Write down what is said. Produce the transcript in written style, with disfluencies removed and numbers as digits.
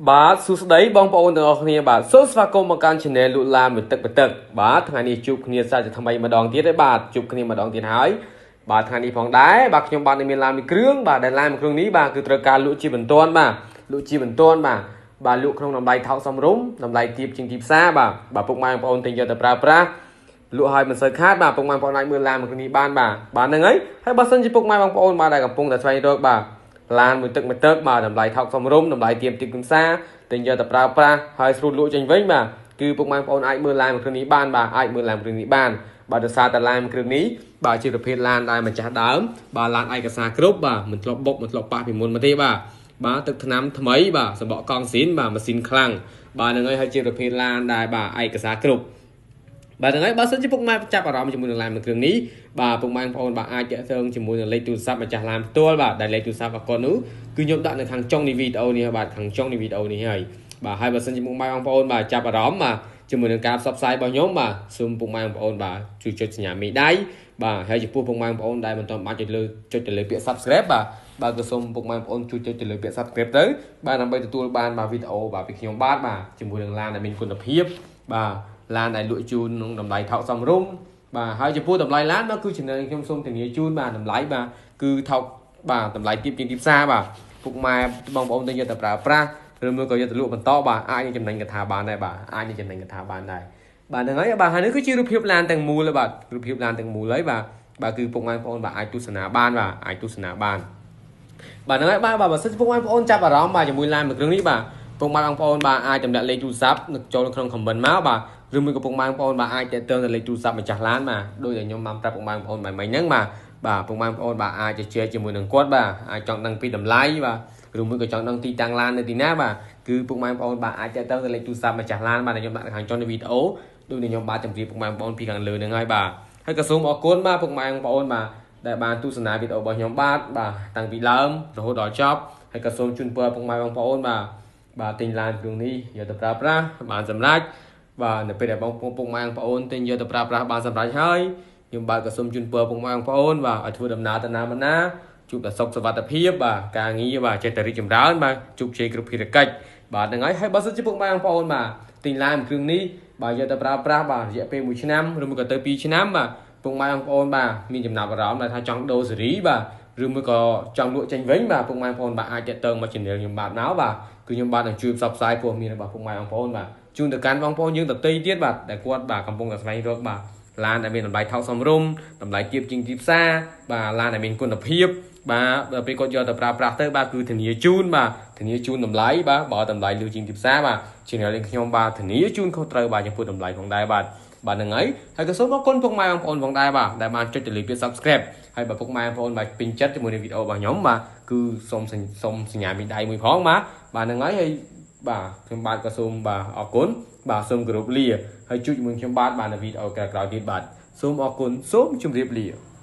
បាទសួស្តីបងប្អូនទាំងអស់គ្នាបាទសូមស្វាគមន៍មកកាន់ channel លូឡាមួយទឹកបាទថ្ងៃនេះជួបគ្នាសាជាថ្មីម្ដងទៀតហើយបាទជួបគ្នាម្ដងទៀតហើយបាទថ្ងៃនេះផងដែរបាទខ្ញុំបាទមានឡានមួយគ្រឿងបាទដែលឡានមួយគ្រឿងនេះបាទគឺត្រូវការលក់ជាបន្ទាន់បាទលក់ជាបន្ទាន់បាទលក់ក្នុងតម្លៃថោកសមរម្យតម្លៃទាបជាងទីផ្សារបាទពុកម៉ែបងប្អូនទិញយកទៅប្រើប្រាស់លក់ឲ្យមិនសូវខាតបាទពុកម៉ែបងប្អូនអាចមើលឡានមួយគ្រឿងនេះបានបាទហ្នឹងហើយបើសិនជាពុកម៉ែបងប្អូនបាទដែលកំពុងតែស្វែងរកបាទឡានមួយទឹកបាទតម្លៃថោកសមរម្យតម្លៃទាបទីផ្សារទិញយកទៅប្រើប្រាស់ហើយស្រួលលក់ចេញវិញបាទគឺពុកម៉ែបងប្អូនអាចមើលឡានមួយគ្រឿងនេះបានបាទអាចមើលឡានមួយគ្រឿងនេះបានបាទដោយសារតែឡានមួយគ្រឿងនេះបាទជាប្រភេទឡានដែលម្ចាស់ដើមបាទឡានឯកសារគ្រប់បាទមិនធ្លាប់បុកមិនធ្លាប់ប៉ះពីមុនមកទេបាទទឹកថ្នាំថ្មីបាទសម្បកកង់ស៊ីនបាទម៉ាស៊ីនខ្លាំងបាទហ្នឹងហើយជាប្រភេទឡានដែលបាទឯកសារគ្រប់បាទហ្នឹងហើយបើសិនជាពុកម៉ែចាប់អារម្មណ៍ជាមួយនឹងឡានមួយគ្រឿងនេះបាទពុកម៉ែបងប្អូនបាទអាចតាក់ទងជាមួយនឹងលេខទូរស័ព្ទម្ចាស់ឡានផ្ទាល់បាទដែលលេខទូរស័ព្ទរបស់គាត់នោះគឺខ្ញុំដាក់នៅខាងចុងនៃវីដេអូនេះបាទខាងចុងនៃវីដេអូនេះហើយបាទហើយបើសិនជាពុកម៉ែបងប្អូនបាទចាប់អារម្មណ៍បាទជាមួយនឹងការផ្សព្វផ្សាយរបស់ខ្ញុំបាទសូមពុកម៉ែបងប្អូនបាទជួយចុចសញ្ញាមេដៃបាទហើយចំពោះពុកម៉ែបងប្អូនដែលមិនទាន់បានចុចទៅលើពាក្យ Subscribe បាទក៏សូមពុកម៉ែបងប្អូនជួយចុចទៅលើពាក្យ Subscribe ទៅបាទដើម្បីទទួលបានបាទវីដេអូបាទពីខ្ញុំបាទជាមួយនឹងឡានដែលមានគុណភាពបាទឡានដែលលក់ជូនក្នុងតម្លៃថោកសមរម្យបាទហើយចំពោះតម្លៃឡាននោះគឺចំណេញខ្ញុំសូមធានាជូនបាទតម្លៃបាទគឺថោកបាទតម្លៃទាបជាងទីផ្សារបាទពុកម៉ែបងប្អូនទៅយកទៅប្រើប្រាស់ឬមួយក៏យកទៅលក់បន្តបាទអាចនឹងចំណេញកថាបានដែរបាទអាចនឹងចំណេញកថាបានដែរបាទហ្នឹងហើយបាទហើយនេះគឺជារូបភាពឡានទាំងមូលបាទរូបភាពឡានទាំងមូលហើយបាទគឺពុកម៉ែបងប្អូនបាទអាចទស្សនាបានបាទអាចទស្សនាបានបាទហ្នឹងហើយបាទបើសិនជាពុកម៉ែបងប្អូនចាប់អារម្មណ៍បាទជាមួយឡានមួយគ្រឿងនេះបាទពុកម៉ែបងប្អូនបាទអាចតម្លាក់លេខទូរស័ព្ទចូលក្នុង comment មកបាទឬមួយក៏ពុកម៉ែបងប្អូនបាទអាចទាក់ទងទៅលេខទូរស័ព្ទម្ចាស់ឡានបាទដោយតែខ្ញុំបានប្រាប់ពុកម៉ែបងប្អូនមិញហ្នឹងបាទពុកម៉ែបងប្អូនបាទអាចជជែកជាមួយនឹងគាត់បាទអាចចង់ដឹងពីតម្លៃបាទឬមួយក៏ចង់ដឹងទីតាំងឡាននៅទីណាបាទគឺពុកម៉ែបងប្អូនបាទអាចទាក់ទងទៅលេខទូរស័ព្ទម្ចាស់ឡានបាទខ្ញុំដាក់នៅខាងចុងនៃវីដេអូដូចខ្ញុំបាទជម្រាបពុកម៉ែបងប្អូនពីខាងលើហ្នឹងហើយបាទហើយក៏សូមអរគុណបាទពុកម៉ែបងប្អូនបាទដែលបានទស្សនាវីដេអូរបស់ខ្ញុំបាទតាំងពីដើមរហូតដល់ចប់ហើយក៏សូមជូនពរពុកម៉ែបងប្អូនបាទទិញឡានគ្រឿងនេះយកទៅប្រើប្រាស់បានសម្រេចបាទនៅពេលដែលបងពុកម៉ែបងប្អូនទិញយកទៅប្រើប្រាស់បានសម្រេចហើយខ្ញុំបាទក៏សូមជូនពរពុកម៉ែបងប្អូនបាទឲ្យធ្វើដំណើរទៅណាមកណាជួបតែសុខសុវត្ថិភាពបាទការងារបាទចេះតែរីកចម្រើនបាទជោគជ័យគ្រប់ភារកិច្ចបាទហ្នឹងហើយបើសិនជាពុកម៉ែបងប្អូនបាទទិញឡានគ្រឿងនេះបាទយកទៅប្រើប្រាស់បាទរយៈពេល1ឆ្នាំឬមួយក៏ទៅ2ឆ្នាំបាទពុកម៉ែបងប្អូនបាទមានចំណាប់អារម្មណ៍ថាចង់ដូរស៊េរីបាទឬមួយក៏ចង់លក់ចេញវិញបាទពុកម៉ែបងប្អូនបាទអាចតាក់ទងមក channel ខ្ញុំបាទមកបាទគឺខ្ញុំបាទនឹងជួយផ្សព្វផ្សាយព័ត៌មានរបស់ពុកម៉ែបងប្អូនបាទជូនទៅកាន់បងប្អូនយើងដទៃទៀតបាទដែលគាត់បាទកំពុងតែស្វែងរកបាទឡានដែលមានតម្លៃថោកសមរម្យតម្លៃទាបជាងទីផ្សារបាទឡានដែលមានគុណភាពបាទដល់ពេលគាត់យកទៅប្រើប្រាស់ទៅបាទគឺធានាជូនបាទធានាជូនតម្លៃបាទបើតម្លៃលើជាងទីផ្សារបាទ channel ខ្ញុំបាទធានាជូនខុសត្រូវបាទចំពោះតម្លៃផងដែរបាទហ្នឹងហើយក៏សូមអរគុណពុកម៉ែបងប្អូនផងដែរបាទដែលបានចុចទៅលើពាក្យ Subscribe ហើយបើពុកម៉ែបងប្អូនបាទពេញចិត្តជាមួយនឹងវីដេអូរបស់ខ្ញុំបាទគឺសូមសញ្ញាមេដៃមួយផងបាទហ្នឹងហើយបាទខ្ញុំបាទក៏សូមបាទអរគុណបាទសូមគោរពលាហើយជួបជាមួយខ្ញុំបាទនៅវីដេអូក្រោយៗទៀតបាទសូមអរគុណសូមជម្រាបលា